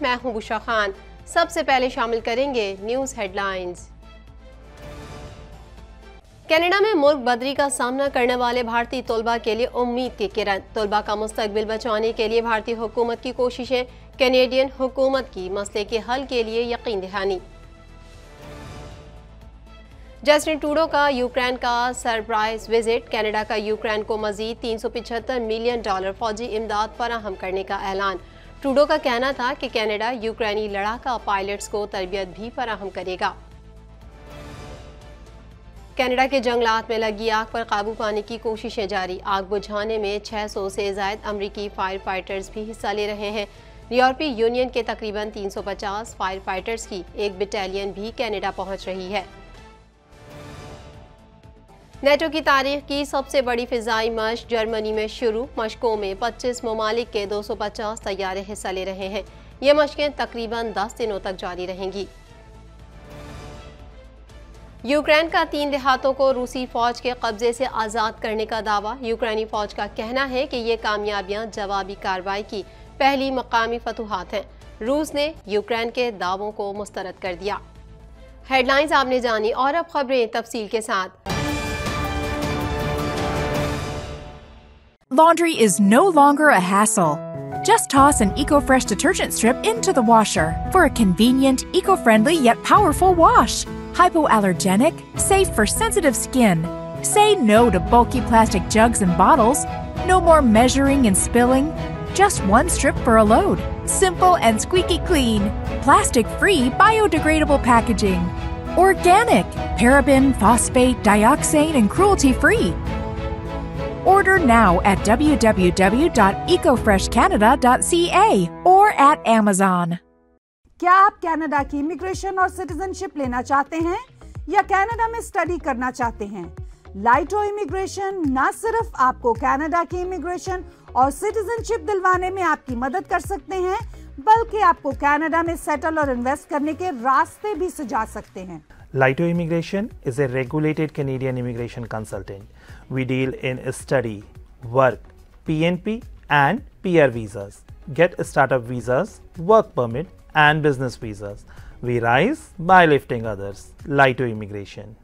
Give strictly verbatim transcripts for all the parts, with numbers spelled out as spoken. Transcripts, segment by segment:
मैं हूं बुशरा खान। सबसे पहले शामिल करेंगे न्यूज हेडलाइंस। कनाडा में मुल्क बदरी का सामना करने वाले भारतीय तलबा के लिए उम्मीद की किरण। तलबा का मुस्तकबिल बचाने के लिए भारतीय हुकूमत की कोशिशें, कैनेडियन हुकूमत की मसले के हल के लिए यकीन दहानी। जस्टिन ट्रूडो का यूक्रेन का सरप्राइज विजिट। कनाडा का यूक्रेन को मजीद तीन सौ पिछहत्तर मिलियन डॉलर फौजी इमदाद फराहम करने का ऐलान। ट्रूडो का कहना था कि कनाडा यूक्रेनी लड़ाका पायलट्स को तरबियत भी फराहम करेगा। कनाडा के जंगलात में लगी आग पर काबू पाने की कोशिशें जारी। आग बुझाने में छह सौ से ज्यादा अमरीकी फायर फाइटर्स भी हिस्सा ले रहे हैं। यूरोपीय यूनियन के तकरीबन तीन सौ पचास फायर फाइटर्स की एक बटालियन भी कनाडा पहुंच रही है। नेटो की तारीख की सबसे बड़ी फिजाई मशक जर्मनी में शुरू। मशकों में पच्चीस ममालिक के दो सौ पचास तैयारे हिस्सा ले रहे हैं। ये मशकें तकरीबन दस दिनों तक जारी रहेंगी। यूक्रेन का तीन देहातों को रूसी फौज के कब्जे से आज़ाद करने का दावा। यूक्रेनी फौज का कहना है कि ये कामयाबियां जवाबी कार्रवाई की पहली मकामी फतूहात हैं। रूस ने यूक्रेन के दावों को मुस्तरद कर दिया। हेडलाइंस आपने जानी और अब खबरें तफसील के साथ। Laundry is no longer a hassle. Just toss an EcoFresh detergent strip into the washer for a convenient, eco-friendly yet powerful wash. Hypoallergenic, safe for sensitive skin. Say no to bulky plastic jugs and bottles. No more measuring and spilling. Just one strip for a load. Simple and squeaky clean. Plastic-free, biodegradable packaging. Organic, paraben, phosphate, dioxane, and cruelty-free. Order now at w w w dot eco fresh canada dot c a or at Amazon. क्या आप Canada की immigration और citizenship लेना चाहते हैं या Canada में study करना चाहते हैं? लाइटो इमिग्रेशन न सिर्फ आपको कनाडा की इमिग्रेशन और सिटीजनशिप दिलवाने में आपकी मदद कर सकते हैं, बल्कि आपको कनाडा में सेटल और इन्वेस्ट करने के रास्ते भी सुझा सकते हैं। Laito Immigration is a regulated Canadian immigration consultant. We deal in study, work, P N P and P R visas. Get startup visas, work permit and business visas. We rise by lifting others. Laito Immigration.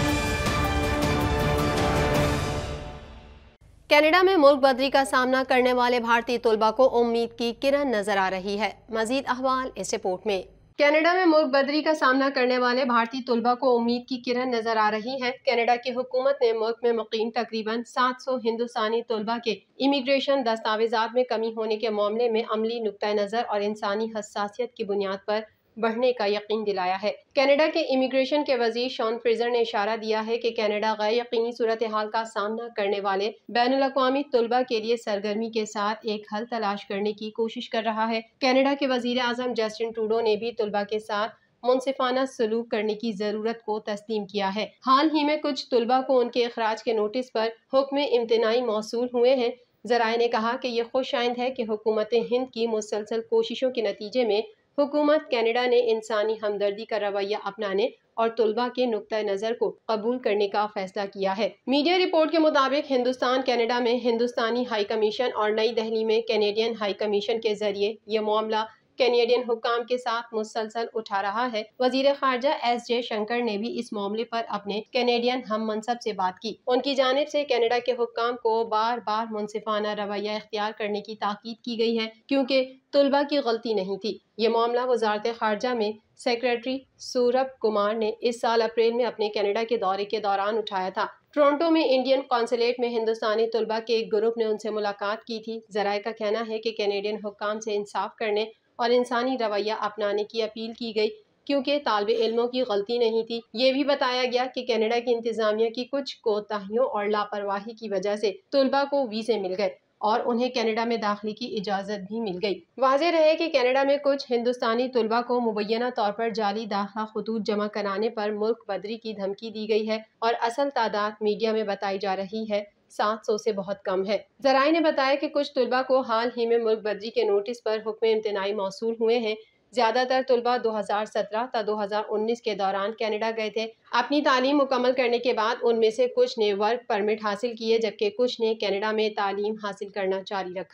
Canada में मुल्क बदरी का सामना करने वाले भारतीय तलबा को उम्मीद की किरण नजर आ रही है। मजीद अहवाल इस रिपोर्ट में। कनाडा में मुल्क बदरी का सामना करने वाले भारतीय तलबा को उम्मीद की किरण नजर आ रही है। कनाडा की हुकूमत ने मुल्क में मुकीम तकरीबन सात सौ हिंदुस्तानी तलबा के इमिग्रेशन दस्तावेजात में कमी होने के मामले में अमली नुक्ता नज़र और इंसानी हसासियत की बुनियाद पर बढ़ने का यकीन दिलाया है। कनाडा के इमिग्रेशन के वजीर शॉन फ्रेजर ने इशारा दिया है कि कनाडा गैर यकीनी सूरत हाल का सामना करने वाले बैनुल अक़वामी तलबा के लिए सरगर्मी के साथ एक हल तलाश करने की कोशिश कर रहा है। कनाडा के वजीर आज़म जस्टिन ट्रूडो ने भी तलबा के साथ मुनसिफाना सलूक करने की जरूरत को तस्लीम किया है। हाल ही में कुछ तलबा को उनके अखराज के नोटिस पर हुक्म इम्तनाई मौसूल हुए हैं। ज़राए ने कहा कि यह खुश आइंद है कि हुकूमत हिंद की मुसलसल कोशिशों के नतीजे में हुकूमत कनाडा ने इंसानी हमदर्दी का रवैया अपनाने और तलबा के नुक्ता नज़र को कबूल करने का फैसला किया है। मीडिया रिपोर्ट के मुताबिक हिंदुस्तान कनाडा में हिंदुस्तानी हाई कमीशन और नई दिल्ली में कैनेडियन हाई कमीशन के जरिए यह मामला कैनेडियन हुक्काम के साथ मुसलसल उठा रहा है। वजीर खारजा एस जे शंकर ने भी इस मामले पर अपने कैनेडियन हम मनसब से बात की। उनकी जानिब से कनाडा के हुक्काम को बार बार मुनसिफाना रवैया इख्तियार करने की ताकीद की गई है, क्योंकि तलबा की गलती नहीं थी। ये मामला वजारत खारजा में सेक्रेटरी सूरभ कुमार ने इस साल अप्रैल में अपने कनाडा के दौरे के दौरान उठाया था। टोरंटो में इंडियन कौंसलेट में हिंदुस्तानी तलबा के एक ग्रुप ने उनसे मुलाकात की थी। जराए का कहना है कि कैनेडियन हुक्काम से इंसाफ करने और इंसानी रवैया अपनाने की अपील की गई, क्योंकि तालिब इल्मों की गलती नहीं थी। ये भी बताया गया कि कनाडा की इंतजामिया की कुछ कोताहियों और लापरवाही की वजह से तलबा को वीज़े मिल गए और उन्हें कनाडा में दाखिले की इजाज़त भी मिल गई। वाज़ेह रहे कि कनाडा में कुछ हिंदुस्तानी तलबा को मुबैना तौर पर जाली दाखिला खतूत जमा कराने पर मुल्क बदरी की धमकी दी गई है और असल तादाद मीडिया में बताई जा रही है सात सौ से बहुत कम है। जराए ने बताया कि कुछ तलबा को हाल ही में मुल्क बदरी के नोटिस पर हुक्म इम्तनाई मौसूल हुए हैं। ज्यादातर तलबा दो हज़ार सत्रह ता दो हज़ार उन्नीस के दौरान कनाडा गए थे। अपनी तालीम मुकम्मल करने के बाद उनमें से कुछ ने वर्क परमिट हासिल किए, जबकि कुछ ने कनाडा में तालीम हासिल करना जारी रखा।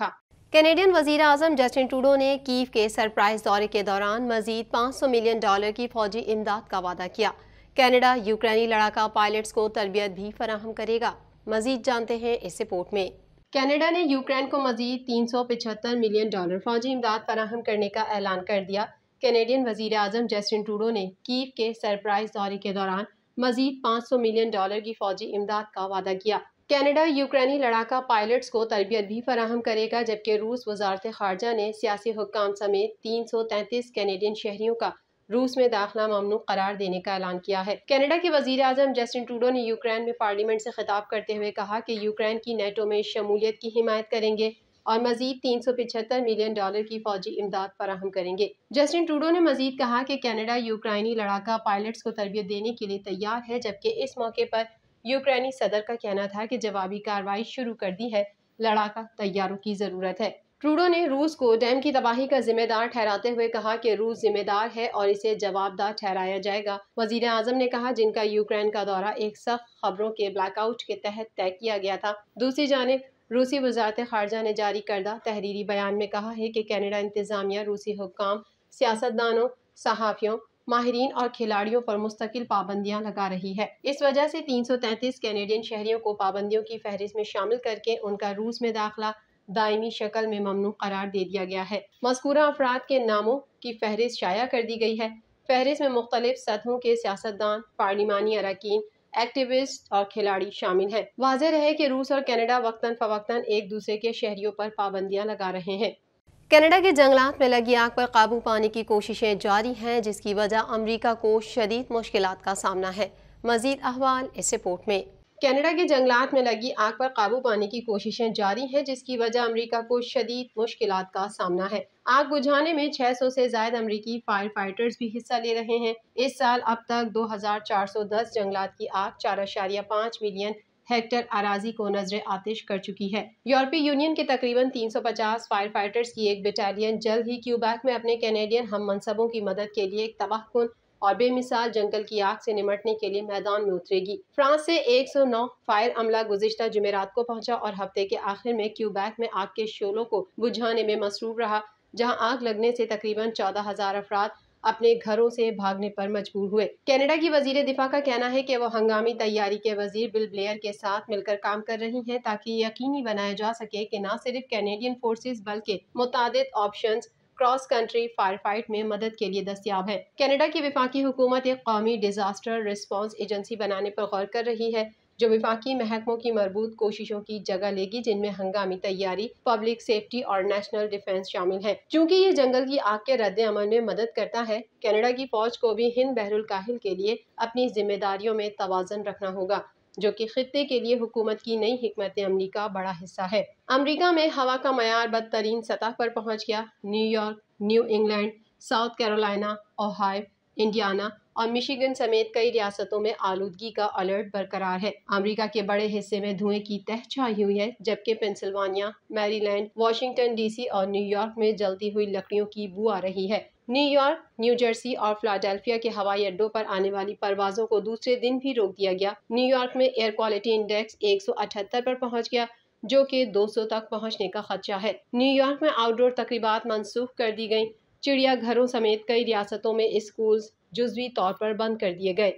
कैनेडियन वजीर आजम जस्टिन ट्रूडो ने कीव के सरप्राइज दौरे के दौरान मजीद पाँच सौ मिलियन डॉलर की फौजी इमदाद का वादा किया। कनाडा यूक्रेनी लड़ाका पायलट्स को तरबियत भी फराहम करेगा। मजीद जानते हैं इस रिपोर्ट में। कनाडा ने यूक्रेन को मजीद तीन सौ पचहत्तर मिलियन डॉलर फौजी इमदाद फराहम करने का ऐलान कर दिया। कैनेडियन वजीर आजम जस्टिन ट्रूडो ने कीव के सरप्राइज दौरे के दौरान मजीद पाँच सौ मिलियन डॉलर की फौजी इमदाद का वादा किया। कनाडा यूक्रेनी लड़ाका पायलट्स को तरबियत भी फराहम करेगा, जबकि रूस वजारत खारजा ने सियासी हुक्काम समेत तीन सौ तैंतीस कैनेडियन शहरियों का रूस में दाखिला ममनू करार देने का ऐलान किया है। कनाडा के वजीर आजम जस्टिन ट्रूडो ने यूक्रेन में पार्लियामेंट से खिताब करते हुए कहा कि यूक्रेन की नेटो में शमूलियत की हिमायत करेंगे और मजीद तीन सौ पचहत्तर मिलियन डॉलर की फौजी इमदाद फराहम करेंगे। जस्टिन ट्रूडो ने मजीद कहा कि कनाडा यूक्रेनी लड़ाका पायलट्स को तरबियत देने के लिए तैयार है, जबकि इस मौके पर यूक्रेनी सदर का कहना था कि जवाबी कार्रवाई शुरू कर दी है, लड़ाका तैयारों की जरूरत है। ट्रूडो ने रूस को डैम की तबाही का जिम्मेदार ठहराते हुए कहा कि रूस जिम्मेदार है और इसे जवाबदार ठहराया जाएगा। वजीर आजम ने कहा जिनका यूक्रेन का दौरा एक सख्त खबरों के ब्लैकआउट के तहत तय किया गया था। दूसरी जानिब रूसी वजारत खारजा ने जारी करदा तहरीरी बयान में कहा है कि कनाडा इंतजामिया रूसी हुक्काम, सियासतदानों, सहाफ़ियों, माहिरीन और खिलाड़ियों पर मुस्तकिल पाबंदियां लगा रही है। इस वजह से तीन सौ तैंतीस कैनेडियन शहरियों को पाबंदियों की फहरिस्त में शामिल करके उनका रूस में दाखिला दायमी शक्ल में ममनू करार दे दिया गया है। मज़कूरा अफराद के नामों की फहरिस्त शाया कर दी गई है। फहरिस्त में मुख्तलिफ सतहों के सियासतदान, पार्लिमानी अरकान, एक्टिविस्ट और खिलाड़ी शामिल हैं। वाज़ेह रहे कि रूस और कनाडा वक्तन फवक्तन एक दूसरे के शहरियों पर पाबंदियां लगा रहे हैं। कनाडा के जंगलात में लगी आग पर काबू पाने की कोशिशें जारी हैं, जिसकी वजह अमरीका को शदीद मुश्किलात का सामना है। मजीद अहवाल इस रिपोर्ट में। कनाडा के जंगलात में लगी आग पर काबू पाने की कोशिशें जारी हैं, जिसकी वजह अमरीका को शदीद मुश्किलात का सामना है। आग बुझाने में छह सौ से ज्यादा अमरीकी फायर फाइटर्स भी हिस्सा ले रहे हैं। इस साल अब तक दो हजार चार सौ दस जंगलात की आग चार अशारिया पाँच मिलियन हेक्टर अराजी को नजर आतिश कर चुकी है। यूरोपीय यूनियन के तकरीबन तीन सौ पचास फायर फाइटर्स की एक बटालियन जल्द ही क्यूबेक में अपने कैनेडियन हम मनसबों की मदद के लिए एक तबाहकुन और बेमिसाल जंगल की आग से निमटने के लिए मैदान में उतरेगी। फ्रांस से एक सौ नौ फायर अमला गुज़िश्ता जुमेरात को पहुंचा और हफ्ते के आखिर में क्यूबेक में आग के शोलों को बुझाने में मसरूफ रहा, जहां आग लगने से तकरीबन चौदह हजार अफराद अपने घरों से भागने पर मजबूर हुए। कनाडा की वजीर दिफा का कहना है कि वो हंगामी तैयारी के वजीर बिल ब्लेयर के साथ मिलकर काम कर रही हैं, ताकि यकीनी बनाया जा सके कि न सिर्फ कैनेडियन फोर्सेस बल्कि मुतादिद options cross country fire fight में मदद के लिए दस्तियाब है। कनाडा की विफाकी हुकूमत एक कौमी डिजास्टर रिस्पांस एजेंसी बनाने पर गौर कर रही है, जो विफाकी महकमों की मरबूत कोशिशों की जगह लेगी, जिनमें हंगामी तैयारी, पब्लिक सेफ्टी और नेशनल डिफेंस शामिल है। चूंकि ये जंगल की आग के रद्द अमल में मदद करता है, कनाडा की फौज को भी हिंद बहरुल काहिल के लिए अपनी जिम्मेदारियों में तवाज़न रखना होगा, जो कि खित्ते के लिए हुकूमत की नई हिकमत अमली का बड़ा हिस्सा है। अमरीका में हवा का मयार बदतरीन सतह पर पहुंच गया। New York, New England, South Carolina, Ohio, Indiana और मिशिगन समेत कई रियासतों में आलूदगी का अलर्ट बरकरार है। अमेरिका के बड़े हिस्से में धुएं की तह छाई हुई है, जबकि पेंसिल्वानिया, मैरीलैंड, वाशिंगटन डीसी और न्यूयॉर्क में जलती हुई लकड़ियों की बू आ रही है। न्यूयॉर्क, न्यू जर्सी और फिलाडेल्फिया के हवाई अड्डों पर आने वाली परवाजों को दूसरे दिन भी रोक दिया गया। न्यूयॉर्क में एयर क्वालिटी इंडेक्स एक सौ अठहत्तर पर पहुंच गया, जो कि दो सौ तक पहुंचने का खदशा है। न्यूयॉर्क में आउटडोर तकरीबात मनसूख कर दी गई। चिड़ियाघरों समेत कई रियासतों में स्कूल्स जुज़वी तौर पर बंद कर दिए गए।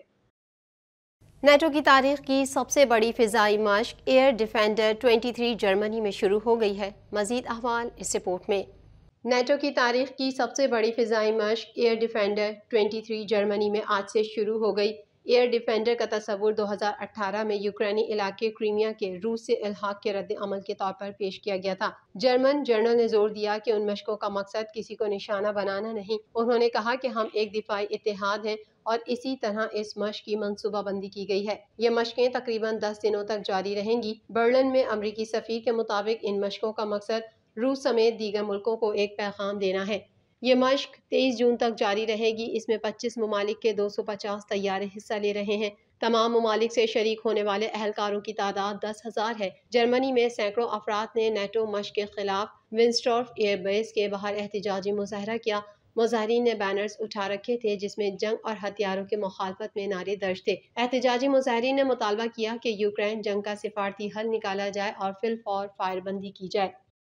नेटो की तारीख की सबसे बड़ी फिजाई मश्क एयर डिफेंडर तेईस जर्मनी में शुरू हो गई है। मजीद अहवाल इस रिपोर्ट में। नेटो की तारीख की सबसे बड़ी फिजाई मश्क एयर डिफेंडर तेईस जर्मनी में आज से शुरू हो गई। एयर डिफेंडर का तस्वुर दो हज़ार अठारह में यूक्रेनी इलाके क्रीमिया के रूस से इल्हाक के रद्द अमल के तौर पर पेश किया गया था। जर्मन जर्नल ने जोर दिया कि उन मशकों का मकसद किसी को निशाना बनाना नहीं। उन्होंने कहा कि हम एक दिफाई इत्तेहाद हैं और इसी तरह इस मश्क की मनसूबाबंदी की गई है। ये मशकें तकरीबन दस दिनों तक जारी रहेंगी। बर्लिन में अमरीकी सफीर के मुताबिक इन मशकों का मकसद रूस समेत दीगर मुल्कों को एक पैगाम देना है। ये मश्क तेईस जून तक जारी रहेगी। इसमें पच्चीस ममालिक के दो सौ पचास तैयारे हिस्सा ले रहे हैं। तमाम ममालिक से शरीक होने वाले अहलकारों की तादाद दस हजार है। जर्मनी में सैकड़ों अफराद ने नेटो मश्क के खिलाफ विंस्टॉर्फ एयरबेस के बाहर एहतजाजी मुजाहरा किया। मुजाहरीन ने बैनर्स उठा रखे थे जिसमें जंग और हथियारों के मुखालफत में नारे दर्ज थे। एहतजाजी मुजाहरीन ने मुतालबा किया कि यूक्रेन जंग का सिफारती हल निकाला जाए और फिल फॉर फायरबंदी की जाए।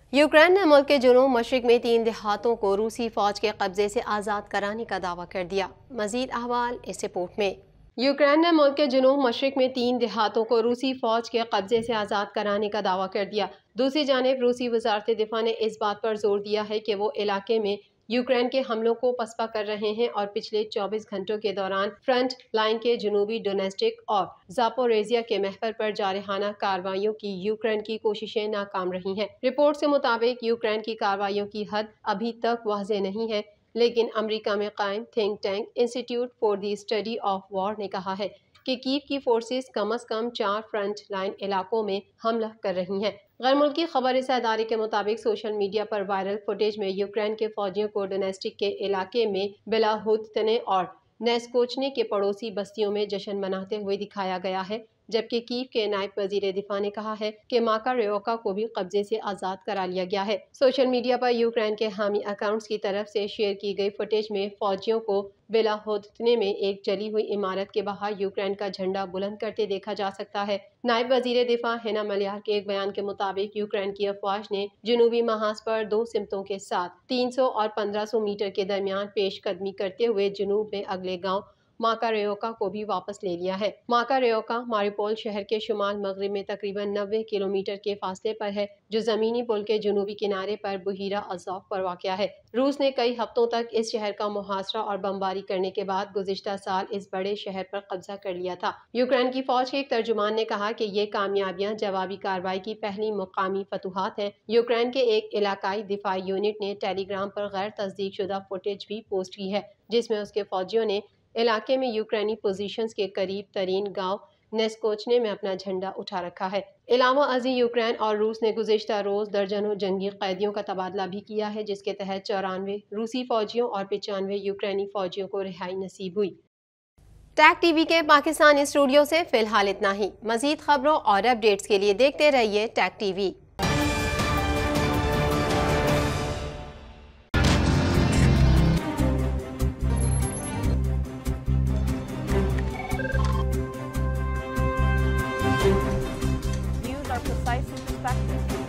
यूक्रेन ने मुल्क के जुनूब मशरिक में तीन देहातों को रूसी फौज के कब्जे से आज़ाद कराने का दावा कर दिया। मजीद अहवाल इस रिपोर्ट में। यूक्रेन ने मुल्क के जुनूब मशरिक में तीन देहातों को रूसी फौज के कब्जे से आज़ाद कराने का दावा कर दिया। दूसरी जानिब रूसी वजारत दिफा ने इस बात पर जोर दिया है कि वो इलाके में यूक्रेन के हमलों को पसपा कर रहे हैं और पिछले चौबीस घंटों के दौरान फ्रंट लाइन के जनूबी डोनेस्टिक और जापोरेजिया के महवर पर जारहाना कार्रवाइयों की यूक्रेन की कोशिशें नाकाम रही हैं। रिपोर्ट के मुताबिक यूक्रेन की कार्रवाइयों की हद अभी तक वाज़ेह नहीं है, लेकिन अमेरिका में कायम think tank institute for the study of war ने कहा है कि कीव की फोर्सेस कम अज कम चार फ्रंट लाइन इलाकों में हमला कर रही हैं। गैर मुल्की खबर इस अदारे के मुताबिक सोशल मीडिया पर वायरल फुटेज में यूक्रेन के फौजियों को डोनेस्टिक के इलाके में बेलाहुत्ने और नेस्कोचने के पड़ोसी बस्तियों में जश्न मनाते हुए दिखाया गया है, जबकि कीव के नायब वजीर दिफा ने कहा है कि माकारेओका को भी कब्जे से आज़ाद करा लिया गया है। सोशल मीडिया पर यूक्रेन के हामी अकाउंट्स की तरफ से शेयर की गई फुटेज में फौजियों को बेलाहुत्ने में एक जली हुई इमारत के बाहर यूक्रेन का झंडा बुलंद करते देखा जा सकता है। नायब वजीर दिफा हेना मलियार के एक बयान के मुताबिक यूक्रेन की अफवाज ने जनूबी महाज पर दो सिमतों के साथ तीन सौ और पंद्रह सौ मीटर के दरमियान पेशकदमी करते हुए जनूब में अगले गाँव माकारेओका को भी वापस ले लिया है। माकारेओका मारिपोल शहर के शुमाल मगरिब में तकरीबन नब्बे किलोमीटर के फासले पर है, जो जमीनी पुल के जनूबी किनारे पर बुहीरा अज़ोव पर वाक़या है। रूस ने कई हफ्तों तक इस शहर का मुहासरा और बमबारी करने के बाद गुज़िश्ता साल इस बड़े शहर पर कब्जा कर लिया था। यूक्रेन की फौज के एक तर्जुमान ने कहा कि ये कामयाबियां जवाबी कार्रवाई की पहली मुकामी फतूहात हैं। यूक्रेन के एक इलाकाई दिफाई यूनिट ने टेलीग्राम पर गैर तस्दीक शुदा फुटेज भी पोस्ट की है, जिसमें उसके फौजियों ने इलाके में यूक्रेनी पोजीशंस के करीब तरीन गांव नेस्कोचने में अपना झंडा उठा रखा है। इलावा अजी यूक्रेन और रूस ने गुज़िश्ता रोज दर्जनों जंगी कैदियों का तबादला भी किया है, जिसके तहत चौरानवे रूसी फौजियों और पचानवे यूक्रेनी फौजियों को रिहाई नसीब हुई। टैग टीवी के पाकिस्तानी स्टूडियो से फिलहाल इतना ही। मजीद खबरों और अपडेट्स के लिए देखते रहिए tag TV. Precise and perspective.